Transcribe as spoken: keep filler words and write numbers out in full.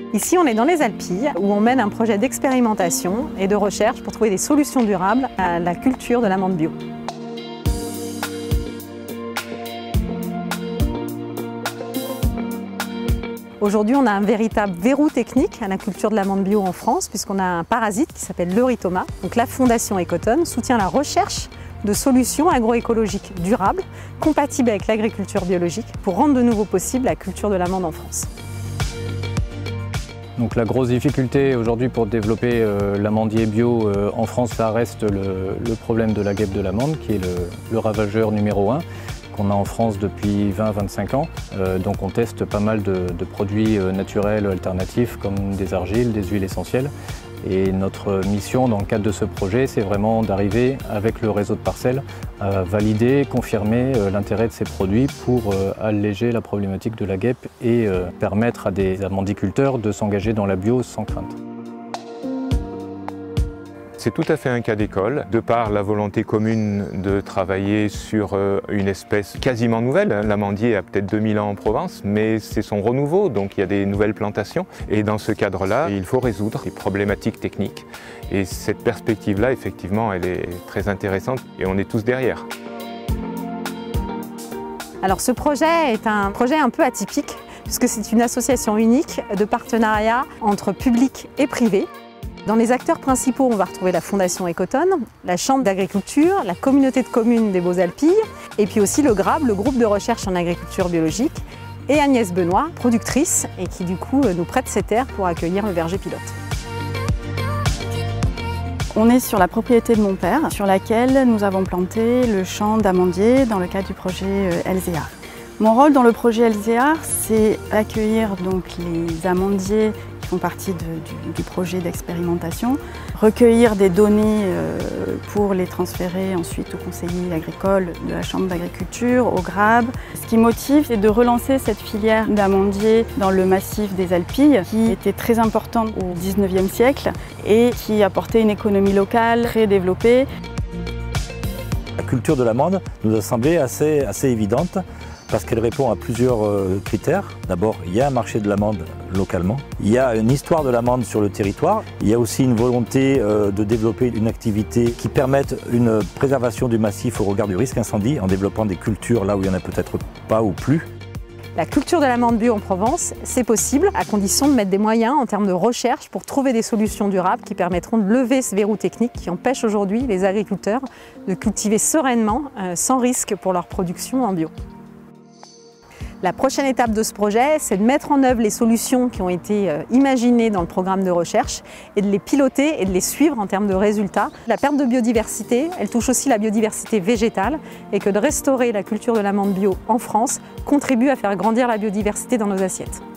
Ici, on est dans les Alpilles, où on mène un projet d'expérimentation et de recherche pour trouver des solutions durables à la culture de l'amande bio. Aujourd'hui, on a un véritable verrou technique à la culture de l'amande bio en France, puisqu'on a un parasite qui s'appelle l'eurythoma. Donc la Fondation Ecotone soutient la recherche de solutions agroécologiques durables, compatibles avec l'agriculture biologique, pour rendre de nouveau possible la culture de l'amande en France. Donc la grosse difficulté aujourd'hui pour développer euh, l'amandier bio euh, en France, ça reste le, le problème de la guêpe de l'amande, qui est le, le ravageur numéro un qu'on a en France depuis vingt à vingt-cinq ans. Euh, donc on teste pas mal de, de produits euh, naturels alternatifs comme des argiles, des huiles essentielles. Et notre mission dans le cadre de ce projet, c'est vraiment d'arriver avec le réseau de parcelles à valider, confirmer euh, l'intérêt de ces produits pour euh, alléger la problématique de la guêpe et euh, permettre à des amandiculteurs de s'engager dans la bio sans crainte. C'est tout à fait un cas d'école, de par la volonté commune de travailler sur une espèce quasiment nouvelle. L'amandier a peut-être deux mille ans en Provence, mais c'est son renouveau, donc il y a des nouvelles plantations. Et dans ce cadre-là, il faut résoudre les problématiques techniques. Et cette perspective-là, effectivement, elle est très intéressante et on est tous derrière. Alors ce projet est un projet un peu atypique, puisque c'est une association unique de partenariat entre public et privé. Dans les acteurs principaux, on va retrouver la Fondation Ecotone, la Chambre d'agriculture, la communauté de communes des Beaux-Alpilles, et puis aussi le GRAB, le groupe de recherche en agriculture biologique, et Agnès Benoît, productrice, et qui du coup nous prête ses terres pour accueillir le verger pilote. On est sur la propriété de mon père, sur laquelle nous avons planté le champ d'amandiers dans le cadre du projet Elzéar. Mon rôle dans le projet Elzéar, c'est accueillir donc les amandiers qui font partie de, du, du projet d'expérimentation, recueillir des données euh, pour les transférer ensuite au conseiller agricole de la Chambre d'agriculture, au GRAB. Ce qui motive, c'est de relancer cette filière d'amandiers dans le massif des Alpilles, qui était très importante au dix-neuvième siècle et qui apportait une économie locale très développée. La culture de l'amande nous a semblé assez, assez évidente, parce qu'elle répond à plusieurs critères. D'abord, il y a un marché de l'amande localement, il y a une histoire de l'amande sur le territoire, il y a aussi une volonté de développer une activité qui permette une préservation du massif au regard du risque incendie en développant des cultures là où il n'y en a peut-être pas ou plus. La culture de l'amande bio en Provence, c'est possible à condition de mettre des moyens en termes de recherche pour trouver des solutions durables qui permettront de lever ce verrou technique qui empêche aujourd'hui les agriculteurs de cultiver sereinement, sans risque pour leur production en bio. La prochaine étape de ce projet, c'est de mettre en œuvre les solutions qui ont été imaginées dans le programme de recherche et de les piloter et de les suivre en termes de résultats. La perte de biodiversité, elle touche aussi la biodiversité végétale et que de restaurer la culture de l'amande bio en France contribue à faire grandir la biodiversité dans nos assiettes.